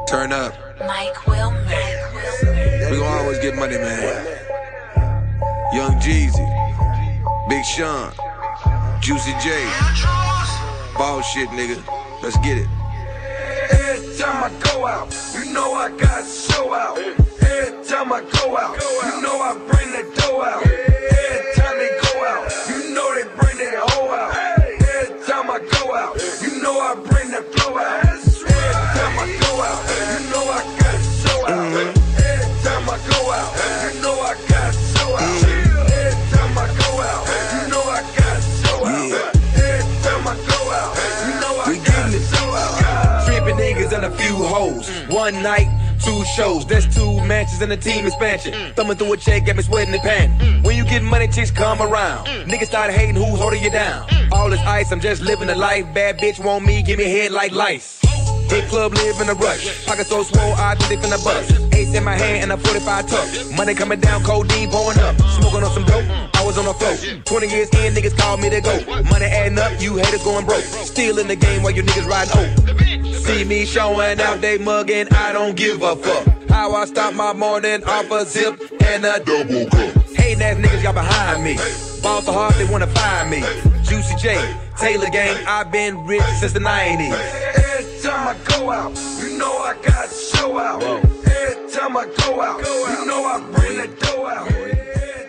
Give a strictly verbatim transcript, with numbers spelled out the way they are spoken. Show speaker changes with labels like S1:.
S1: Turn up.
S2: Mike Wilmer.
S1: We gon' always get money, man. Young Jeezy, Big Sean, Juicy J. Ball shit, nigga. Let's get it.
S3: Every time I go out, you know I got to show out. Every time I go out, you know I bring the dough out. Every time they go out, you know they bring that hoe out. Every time I go out, you know I bring the flow out. Every time I go out, you know I got to show out. Every time I go out, you know I got to show out. Every time I go out, you know I got to show out. Every time I go out, you know I got to show out.
S4: Trippin' niggas and a few hoes. One night, two shows. That's two matches and a team expansion. Thumbing through a check, got me sweating and panting. When you get money, chicks come around. Niggas start hating who's holding you down. All this ice, I'm just living the life. Bad bitch want me, give me head like lice. Hit club, live in a rush. Pocket so swole, I think they finna bust. Ace in my hand and a forty-five tuck. Money coming down, codeine pouring up. Smoking on some dope, I was on the float. twenty years in, niggas call me to go. Money adding up, you haters going broke. Still in the game while you niggas riding oak. See me showing out, they mugging, I don't give a fuck. How I stop my morning off a zip and a double cup. Hating ass niggas got behind me. Ball so hard they wanna find me. Juicy J, Taylor gang, I've been rich since the nineties.
S3: Every time I go out, you know I got to show out. Every time I go out, you know I bring the dough out.